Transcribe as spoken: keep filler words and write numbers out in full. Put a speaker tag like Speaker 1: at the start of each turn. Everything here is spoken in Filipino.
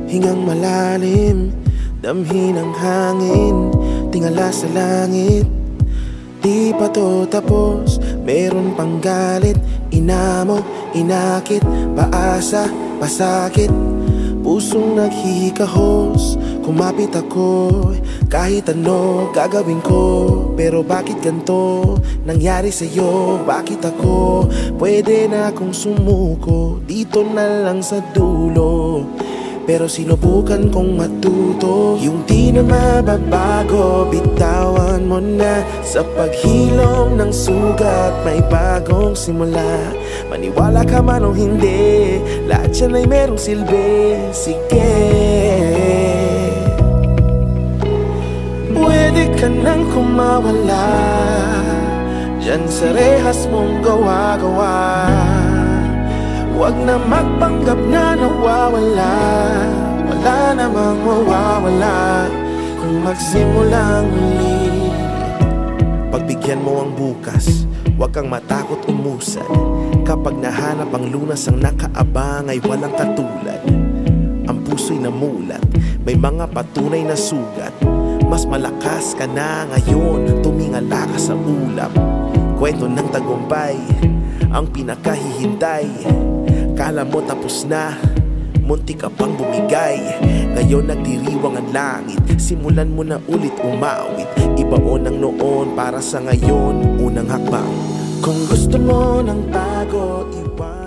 Speaker 1: Hingang malalim, damhin ang hangin, tingala sa langit. Di pa to tapos, meron pang galit. Inamo, inakit, paasa, pasakit. Pusong naghihikahos, kumapit ako. Kahit ano gagawin ko, pero bakit ganito nangyari sa'yo? Bakit ako? Pwede na akong sumuko, dito na lang sa dulo. Pero sinubukan kong matuto, yung di na mababago. Bitawan mo na, sa paghilom ng sugat may bagong simula. Maniwala ka man o hindi, lahat yan ay merong silbi. Sige, pwede ka nang kumawala dyan sa rehas mong gawa-gawa. Huwag na magpanggap na nawawala, wala namang mawawala kung magsimulang muli. Pagbigyan mo ang bukas, huwag kang matakot umusad. Kapag nahanap ang lunas ang nakaabang ay walang katulad. Ang puso'y namulat, may mga patunay na sugat. Mas malakas ka na ngayon, tumingala ka sa ulap. Kwento ng tagumpay, ang pinakahihintay. Kala mo tapos na, munti ka pang bumigay. Ngayon nagdiriwang ang langit, simulan mo na ulit umawit. Ibaon ang noon para sa ngayon, unang hakbang. Kung gusto mo ng bago, iwan